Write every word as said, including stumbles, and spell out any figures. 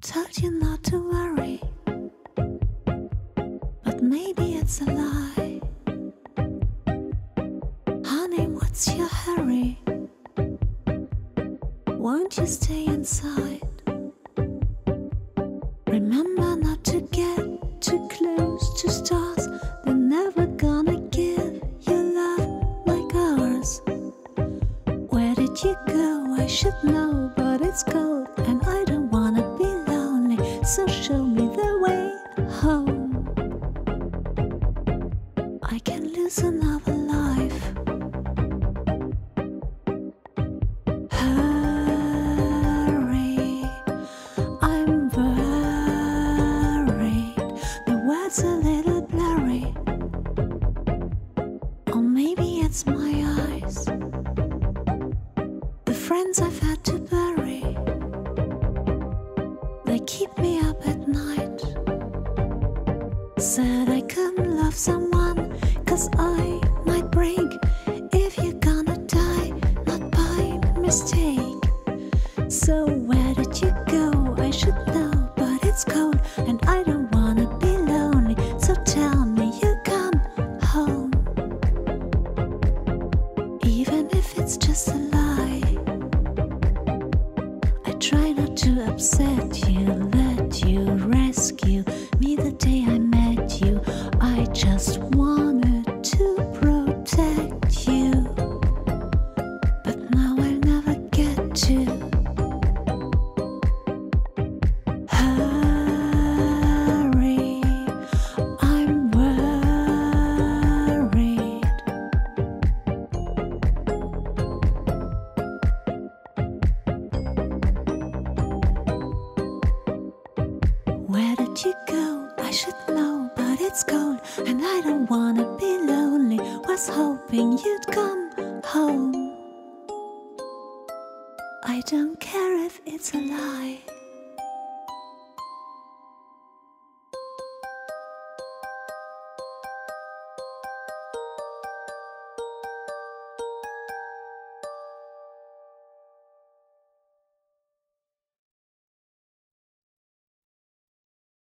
told you not to worry, but maybe it's a lie. Honey, what's your hurry? Won't you stay inside? Remember not to get too close to stars. They're never gonna give you love like ours. Where did you go? I should know, but it's cold and I don't wanna be lonely. So show me the way home. I can lose another life. Hurry, I'm worried. The words a little blurry, or maybe it's my eyes. The friends I've had to bury, they keep me up at night. Said I couldn't love someone, 'cause I might break. If you're gonna die, not by mistake. So where did you go? I should know, but it's cold and I don't wanna be lonely. So tell me you come home, even if it's just a lie. I try not to upset you, let you rescue me the day I met you. I just wanted to protect you, but now I'll never get to. Hurry, I'm worried. Where did you go? I should know, but it's cold and I don't wanna be lonely. Was hoping you'd come home. I don't care if it's a lie.